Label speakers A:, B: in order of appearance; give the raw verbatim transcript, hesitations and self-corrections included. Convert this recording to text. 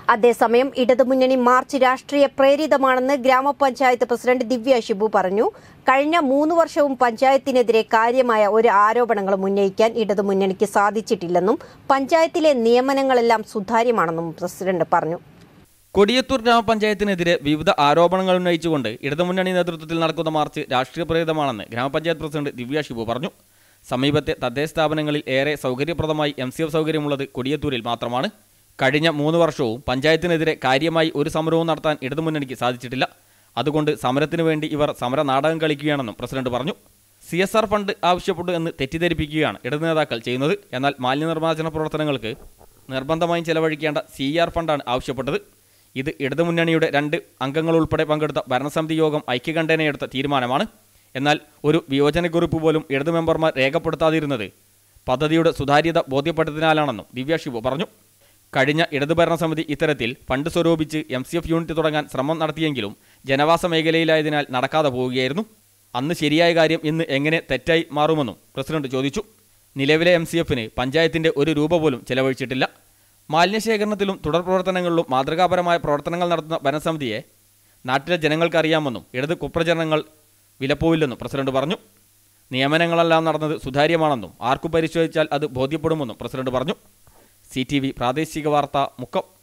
A: അതേസമയം ഇടതുമുന്നണി മാർച്ച് രാഷ്ട്രീയ പ്രേരിതമാണെന്ന് ഗ്രാമപഞ്ചായത്ത് പ്രസിഡന്റ് ദിവ്യ ഷിബു പറഞ്ഞു. കഴിഞ്ഞ മൂന്ന് വർഷവും പഞ്ചായത്തിനെതിരെ കാര്യമായ ഒരു ആരോപണങ്ങളും ഉന്നയിക്കാൻ ഇടതുമുന്നണിക്ക് സാധിച്ചിട്ടില്ലെന്നും പഞ്ചായത്തിലെ നിയമനങ്ങളെല്ലാം സുതാര്യമാണെന്നും പ്രസിഡന്റ് പറഞ്ഞു.
B: കൊടിയത്തൂർ ഗ്രാമപഞ്ചായത്തിനെതിരെ വിവിധ ആരോപണങ്ങൾ ഉന്നയിച്ചുകൊണ്ട് ഇടതുമുന്നണി നേതൃത്വത്തിൽ നടക്കുന്ന മാർച്ച് രാഷ്ട്രീയ പ്രേരിതമാണെന്ന് ഗ്രാമപഞ്ചായത്ത് പ്രസിഡന്റ് ദിവ്യ ഷിബു പറഞ്ഞു. സമീപത്തെ തദ്ദേശ സ്ഥാപനങ്ങളിൽ ഏറെ സൗകര്യപ്രദമായി എം സി എഫ് സൗകര്യമുള്ളത് കൊടിയത്തൂരിൽ മാത്രമാണ്. കഴിഞ്ഞ മൂന്ന് വർഷവും പഞ്ചായത്തിനെതിരെ കാര്യമായി ഒരു സമരവും നടത്താൻ ഇടതുമുന്നണിക്ക് സാധിച്ചിട്ടില്ല. അതുകൊണ്ട് സമരത്തിനു വേണ്ടി ഇവർ സമര നാടകം കളിക്കുകയാണെന്നും പ്രസിഡന്റ് പറഞ്ഞു. സി എസ് ആർ ഫണ്ട് ആവശ്യപ്പെട്ടു എന്ന് തെറ്റിദ്ധരിപ്പിക്കുകയാണ് ഇടതു നേതാക്കൾ ചെയ്യുന്നത്. എന്നാൽ മാലിന്യനിർമ്മാർജ്ജന പ്രവർത്തനങ്ങൾക്ക് നിർബന്ധമായും ചെലവഴിക്കേണ്ട സി ആർ ഫണ്ടാണ് ആവശ്യപ്പെട്ടത്. ഇത് ഇടതുമുന്നണിയുടെ രണ്ട് അംഗങ്ങളുൾപ്പെടെ പങ്കെടുത്ത ഭരണസമിതി യോഗം ഐക്യകണ്ഠേനയെടുത്ത തീരുമാനമാണ്. എന്നാൽ ഒരു വിയോജനക്കുറിപ്പ് പോലും ഇടതു മെമ്പർമാർ രേഖപ്പെടുത്താതിരുന്നത് പദ്ധതിയുടെ സുതാര്യത ബോധ്യപ്പെട്ടതിനാലാണെന്നും ദിവ്യ ഷിബു പറഞ്ഞു. കഴിഞ്ഞ ഇടതു ഭരണസമിതി ഇത്തരത്തിൽ ഫണ്ട് സ്വരൂപിച്ച് എം സി എഫ് യൂണിറ്റ് തുടങ്ങാൻ ശ്രമം നടത്തിയെങ്കിലും ജനവാസ മേഖലയിലായതിനാൽ നടക്കാതെ പോവുകയായിരുന്നു. അന്ന് ശരിയായ കാര്യം ഇന്ന് എങ്ങനെ തെറ്റായി മാറുമെന്നും പ്രസിഡന്റ് ചോദിച്ചു. നിലവിലെ എം സി എഫിന് പഞ്ചായത്തിൻ്റെ ഒരു രൂപ പോലും ചെലവഴിച്ചിട്ടില്ല. മാലിന്യശേഖരണത്തിലും തുടർ പ്രവർത്തനങ്ങളിലും മാതൃകാപരമായ പ്രവർത്തനങ്ങൾ നടത്തുന്ന ഭരണസമിതിയെ നാട്ടിലെ ജനങ്ങൾക്കറിയാമെന്നും ഇടത് കുപ്രചരണങ്ങൾ വിലപ്പോവില്ലെന്നും പ്രസിഡന്റ് പറഞ്ഞു. നിയമനങ്ങളെല്ലാം നടന്നത് സുതാര്യമാണെന്നും ആർക്കു പരിശോധിച്ചാൽ അത് ബോധ്യപ്പെടുമെന്നും പ്രസിഡന്റ് പറഞ്ഞു. സി ടി വി പ്രാദേശിക വാർത്ത മുക്കം.